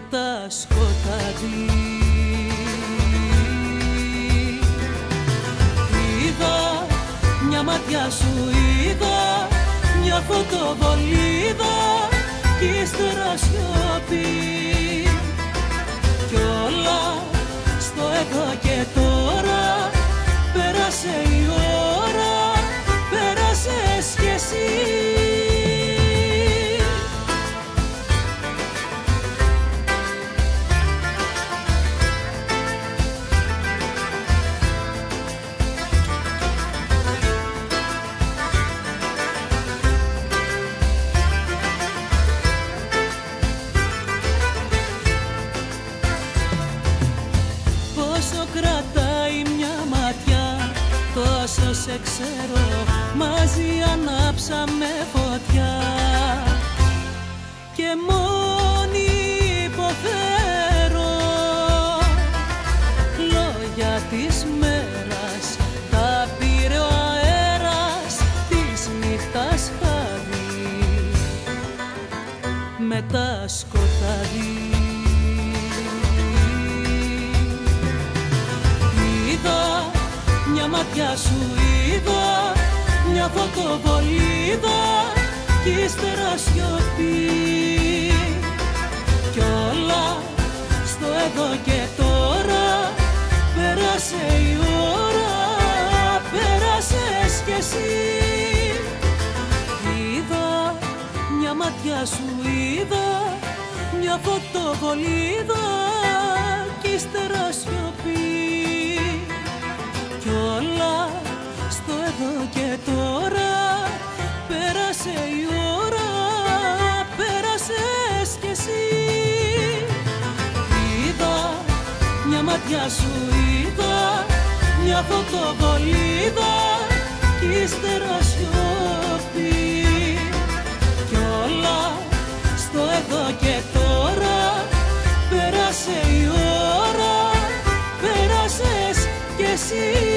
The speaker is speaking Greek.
τα σκοτάδι. Είδα μια ματιά σου, είδα μια φωτοβολίδα κι ύστερα σιωπή κι όλα στο εδώ και τώρα. Πέρασε η ώρα, πέρασες κι εσύ. Πόσο κρατάει μια ματιά, τόσο σε ξέρω, μαζί ανάψαμε φωτιά και μόνη υποφέρω λόγια της μέρας. Τα πήρε ο αέρας της νύχτας χάδι με τα σκοτάδι. Μια ματιά σου είδα, μια φωτοβολίδα κι ύστερα σιωπή κι όλα στο εδώ και τώρα. Πέρασε η ώρα, πέρασες κι εσύ. Είδα μια ματιά σου, είδα μια φωτοβολίδα κι ύστερα σιωπή κι όλα στο εδώ και τώρα. Πέρασε η ώρα, πέρασες κι εσύ. Είδα μια ματιά σου, είδα μια φωτοβολίδα κι ύστερα σιωπή κι όλα στο εδώ και τώρα. Πέρασε η ώρα, πέρασες κι εσύ.